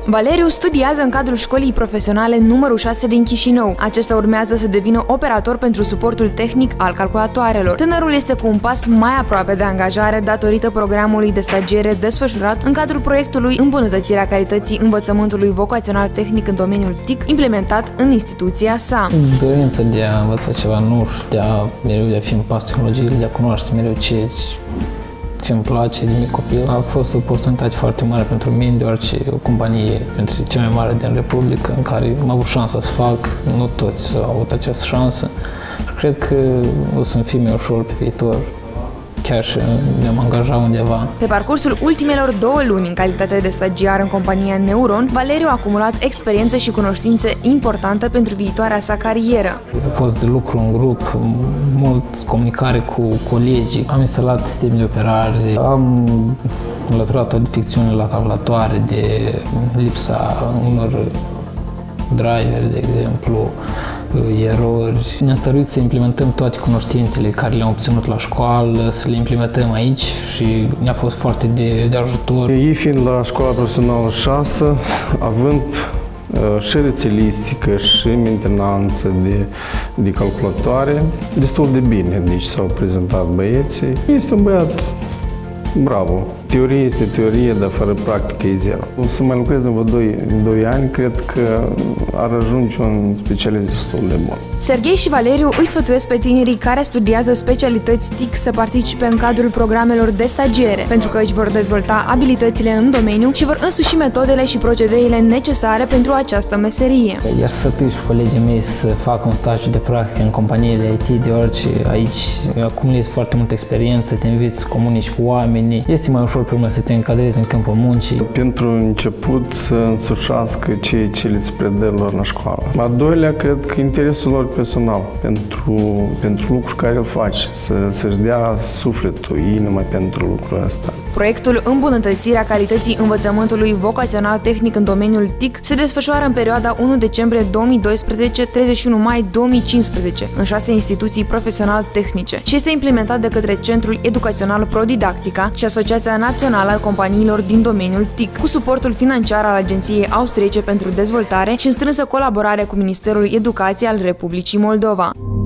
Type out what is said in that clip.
Valeriu studiază în cadrul școlii profesionale numărul 6 din Chișinău. Acesta urmează să devină operator pentru suportul tehnic al calculatoarelor. Tânărul este cu un pas mai aproape de angajare datorită programului de stagiere desfășurat în cadrul proiectului Îmbunătățirea calității învățământului vocațional tehnic în domeniul TIC, implementat în instituția sa. Dorința de a învăța ceva nou și mereu de a fi în pas tehnologiile, de a cunoaște mereu ce îmi place de mic copil. A fost o oportunitate foarte mare pentru mine, deoarece o companie printre cele mai mari din Republică, în care am avut șansa să fac, nu toți au avut această șansă. Cred că o să-mi fie mai ușor pe viitor, chiar și ne-am angajat undeva. Pe parcursul ultimelor 2 luni în calitate de stagiar în compania Neuron, Valeriu a acumulat experiență și cunoștințe importante pentru viitoarea sa carieră. A fost de lucru în grup, mult comunicare cu colegii, am instalat sisteme de operare, am înlăturat o defecțiune la calculatoare de lipsa unor driveri, de exemplu, erori. Ne-am stăruit să implementăm toate cunoștințele care le-am obținut la școală, să le implementăm aici și ne-a fost foarte de ajutor. Ei fiind la școala profesională 6, având și rețelistică și mentenanță de calculatoare, destul de bine, deci s-au prezentat băieții. Este un băiat bravo. Teorie este teorie, dar fără practică e zero. O să mai lucrez în 2 ani, cred că ar ajunge un specialist destul de bun. Serghei și Valeriu îi sfătuiesc pe tinerii care studiază specialități TIC să participe în cadrul programelor de stagiere, pentru că își vor dezvolta abilitățile în domeniu și vor însuși metodele și procedeile necesare pentru această meserie. Iar sfătui și colegii mei să facă un stagiu de practică în companiile IT, deoarece aici acumulezi foarte multă experiență, te înveți să comunici cu oamenii, este mai ușor pe urmă să te încadrezi în câmpul muncii. Pentru început să însușească ceea ce le se predă lor la școală. A doilea, cred că interesul lor personal pentru lucruri care îl face, să-și dea sufletul, inima pentru lucrul ăsta. Proiectul Îmbunătățirea calității învățământului vocațional tehnic în domeniul TIC se desfășoară în perioada 1 decembrie 2012-31 mai 2015 în 6 instituții profesional-tehnice și este implementat de către Centrul Educațional Prodidactica și Asociația Națională a Companiilor din domeniul TIC, cu suportul financiar al Agenției Austriece pentru Dezvoltare și în strânsă colaborare cu Ministerul Educației al Republicii Moldova.